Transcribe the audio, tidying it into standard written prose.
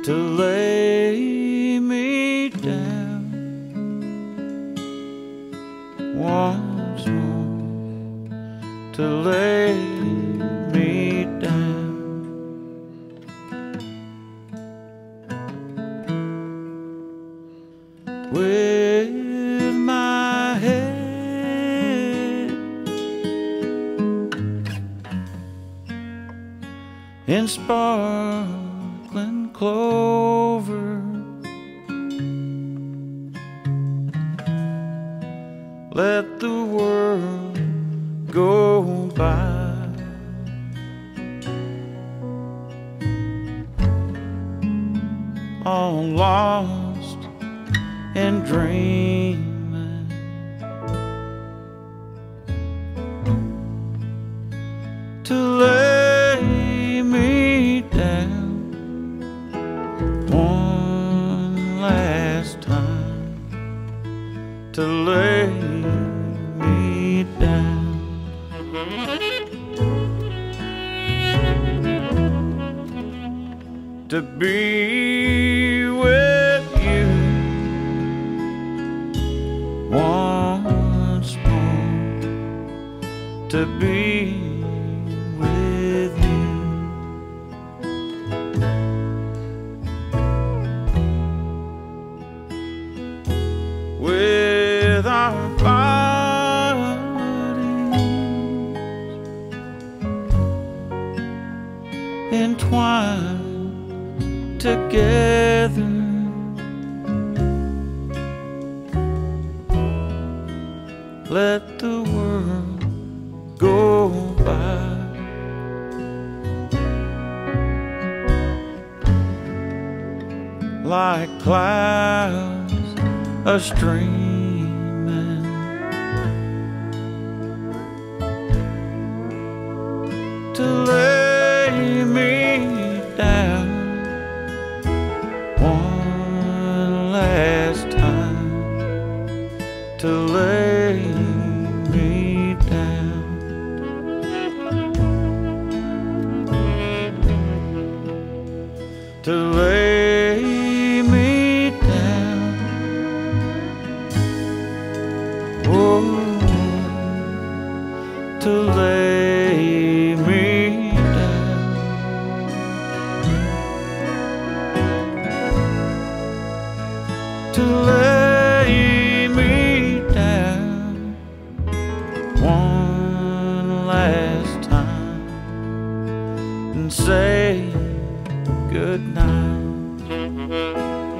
to lay me down once more, to lay me down. With my head in sparkling clover, let the world go by. All lost and dreaming, to lay me down one last time, to lay me down. To be with you once more, to be with you. With our bodies entwined together, let the world go by. Like clouds a-streaming, to lay me down one last time, to lay me down. To lay me down. Oh, to lay me down. To lay me down one last time and say good night.